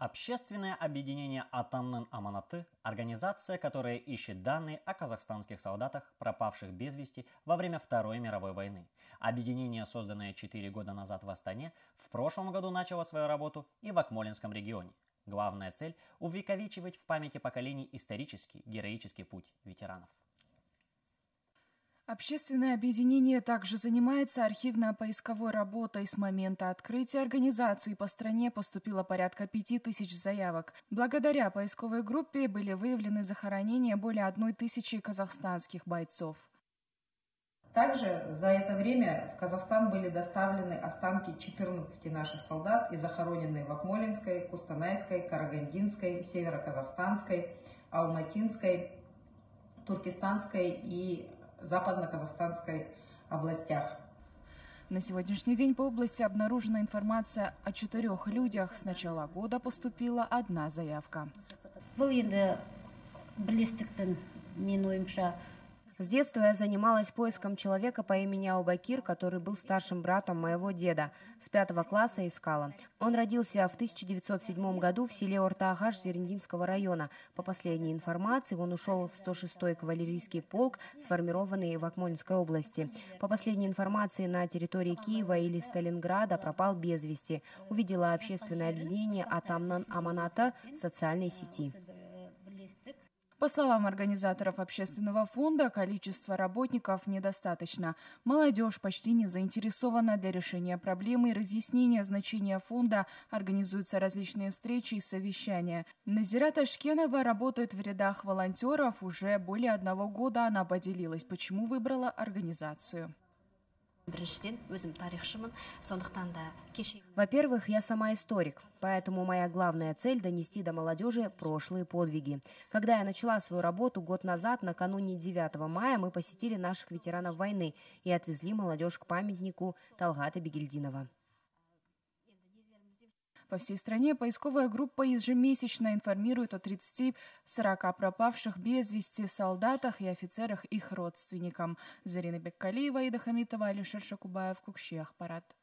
Общественное объединение «Атамнын аманаты» – организация, которая ищет данные о казахстанских солдатах, пропавших без вести во время Второй мировой войны. Объединение, созданное 4 года назад в Астане, в прошлом году начало свою работу и в Акмолинском регионе. Главная цель – увековечивать в памяти поколений исторический, героический путь ветеранов. Общественное объединение также занимается архивно-поисковой работой. С момента открытия организации по стране поступило порядка 5000 заявок. Благодаря поисковой группе были выявлены захоронения более 1000 казахстанских бойцов. Также за это время в Казахстан были доставлены останки 14 наших солдат и захоронены в Акмолинской, Кустанайской, Карагандинской, Североказахстанской, Алматинской, Туркестанской и Западно-Казахстанской областях. На сегодняшний день по области обнаружена информация о 4 людях. С начала года поступила 1 заявка. С детства я занималась поиском человека по имени Аубакир, который был старшим братом моего деда. С 5 класса искала. Он родился в 1907 году в селе Ортаагаш Зерендинского района. По последней информации, он ушел в 106-й кавалерийский полк, сформированный в Акмолинской области. По последней информации, на территории Киева или Сталинграда пропал без вести. Увидела общественное объединение «Атамнын аманаты» в социальной сети. По словам организаторов общественного фонда, количество работников недостаточно. Молодежь почти не заинтересована. Для решения проблемы и разъяснения значения фонда организуются различные встречи и совещания. Назира Ташкенова работает в рядах волонтеров. Уже более 1 года она поделилась, почему выбрала организацию. Во-первых, я сама историк, поэтому моя главная цель – донести до молодежи прошлые подвиги. Когда я начала свою работу год назад, накануне 9 мая, мы посетили наших ветеранов войны и отвезли молодежь к памятнику Талгата Бигельдинова. По всей стране поисковая группа ежемесячно информирует о 30-40 пропавших без вести солдатах и офицерах их родственникам. Зарина Беккалиева, Ида Хамитова, Алишер Шакубаев, Кукши Ахпарат.